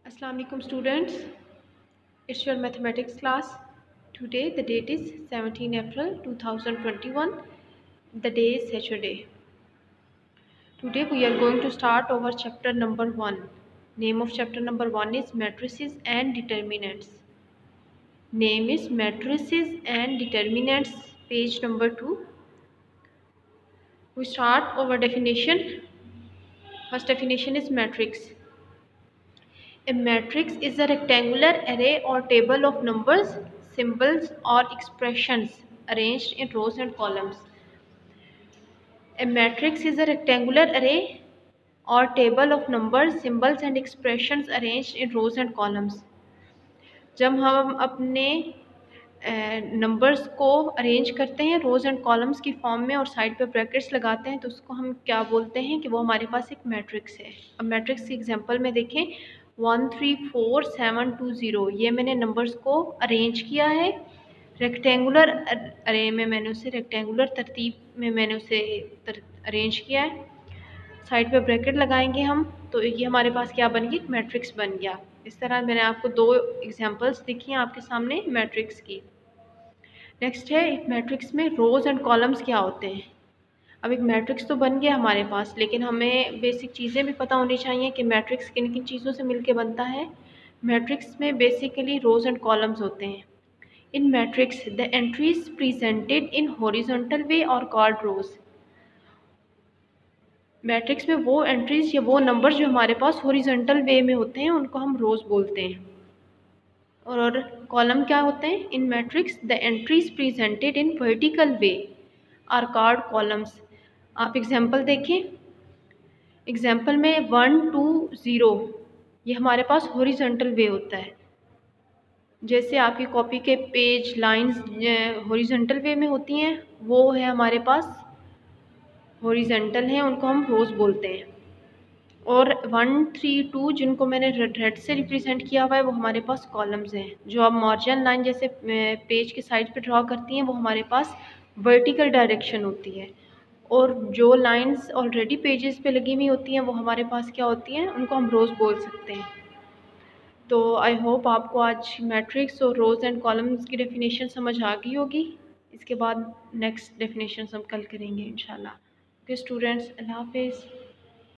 Assalamu alaikum students, it's your mathematics class. Today the date is 17 April 2021. The day is Saturday. Today we are going to start our chapter number 1. Name of chapter number 1 is matrices and determinants. Name is matrices and determinants, page number 2. We start our definition. First definition is matrix. A matrix is a rectangular array or table of numbers, symbols or expressions arranged in rows and columns. A matrix is a rectangular array or table of numbers, symbols and expressions arranged in rows and columns. जब हम अपने numbers को arrange करते हैं rows and columns की form में और side पे ब्रैकेट्स लगाते हैं तो उसको हम क्या बोलते हैं कि वो हमारे पास एक मैट्रिक्स है। अब मैट्रिक्स की एग्जांपल में देखें 1 3 4 7 2 0, ये मैंने नंबर्स को अरेंज किया है रेक्टेंगुलर अरे में, मैंने उसे रेक्टेंगुलर तरतीब में मैंने उसे अरेंज किया है। साइड पे ब्रैकेट लगाएंगे हम तो ये हमारे पास क्या बन गई, मैट्रिक्स बन गया। इस तरह मैंने आपको दो एग्जांपल्स दिखी हैं आपके सामने मैट्रिक्स की। नेक्स्ट है एक मैट्रिक्स में रोज़ एंड कॉलम्स क्या होते हैं। अब एक मैट्रिक्स तो बन गया हमारे पास, लेकिन हमें बेसिक चीज़ें भी पता होनी चाहिए कि मैट्रिक्स किन किन चीज़ों से मिलके बनता है। मैट्रिक्स में बेसिकली रोज़ एंड कॉलम्स होते हैं। In matrix the entries presented in horizontal way और कॉल्ड रोज। मैट्रिक्स में वो एंट्रीज या वो नंबर जो हमारे पास हॉरिजॉन्टल वे में होते हैं उनको हम रोज बोलते हैं। और कॉलम क्या होते हैं, in matrix the entries presented in vertical way are called columns. आप एग्जांपल देखें, एग्जांपल में 1 2 0 ये हमारे पास हॉरिजॉन्टल वे होता है। जैसे आपकी कॉपी के पेज लाइंस हॉरिजॉन्टल वे में होती हैं, वो है हमारे पास हॉरिजॉन्टल हैं, उनको हम रोज बोलते हैं। और 1 3 2 जिनको मैंने रेड से रिप्रेजेंट किया हुआ है वो हमारे पास कॉलम्स हैं। जो आप मार्जिन लाइन जैसे पेज के साइड पे ड्रॉ करती हैं वो हमारे पास वर्टिकल डायरेक्शन होती है। और जो लाइंस ऑलरेडी पेजेस पे लगी हुई होती हैं वो हमारे पास क्या होती हैं, उनको हम रोज़ बोल सकते हैं। तो आई होप आपको आज मैट्रिक्स और रोज़ एंड कॉलम्स की डेफिनेशन समझ आ गई होगी। इसके बाद नेक्स्ट डेफिनेशन हम कल करेंगे इंशाल्लाह। ओके स्टूडेंट्स, अल्लाह हाफिज़।